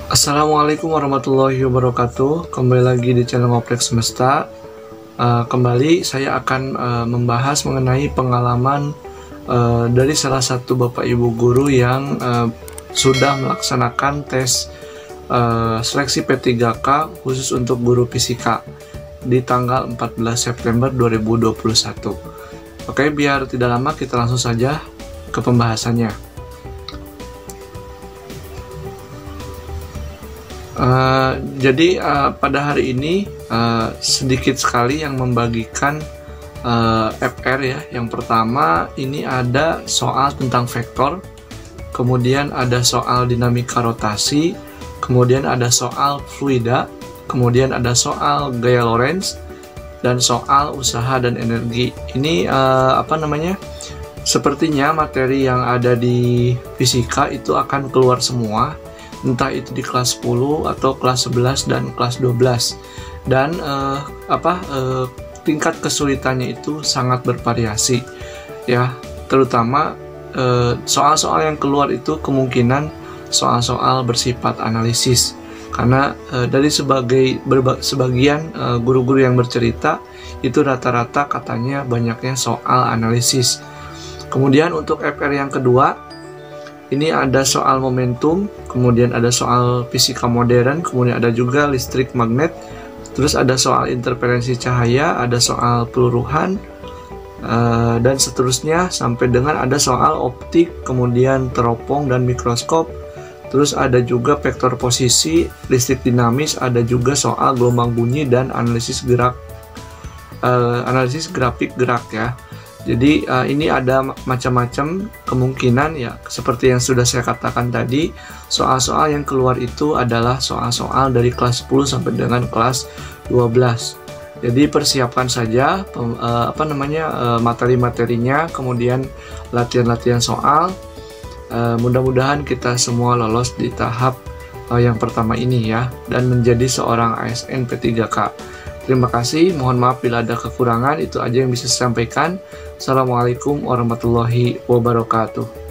Assalamualaikum warahmatullahi wabarakatuh. Kembali lagi di channel Ngoprek Semesta. Kembali saya akan membahas mengenai pengalaman dari salah satu bapak ibu guru yang sudah melaksanakan tes seleksi P3K khusus untuk guru fisika di tanggal 14 September 2021. Oke, biar tidak lama kita langsung saja ke pembahasannya. Jadi pada hari ini sedikit sekali yang membagikan FR ya. Yang pertama ini ada soal tentang vektor, kemudian ada soal dinamika rotasi, kemudian ada soal fluida, kemudian ada soal gaya Lorentz, dan soal usaha dan energi. Ini sepertinya materi yang ada di fisika itu akan keluar semua, entah itu di kelas 10 atau kelas 11 dan kelas 12, dan tingkat kesulitannya itu sangat bervariasi ya, terutama soal-soal yang keluar itu kemungkinan soal-soal bersifat analisis, karena dari sebagian guru-guru yang bercerita itu rata-rata katanya banyaknya soal analisis. Kemudian untuk FR yang kedua ini ada soal momentum, kemudian ada soal fisika modern, kemudian ada juga listrik magnet, terus ada soal interferensi cahaya, ada soal peluruhan, dan seterusnya sampai dengan ada soal optik, kemudian teropong dan mikroskop, terus ada juga vektor posisi, listrik dinamis, ada juga soal gelombang bunyi dan analisis grafik gerak ya. Jadi ini ada macam-macam kemungkinan ya, seperti yang sudah saya katakan tadi, soal-soal yang keluar itu adalah soal-soal dari kelas 10 sampai dengan kelas 12. Jadi persiapkan saja materi-materinya, kemudian latihan-latihan soal. Mudah-mudahan kita semua lolos di tahap yang pertama ini ya, dan menjadi seorang ASN P3K. Terima kasih, mohon maaf bila ada kekurangan, itu aja yang bisa saya sampaikan. Assalamualaikum warahmatullahi wabarakatuh.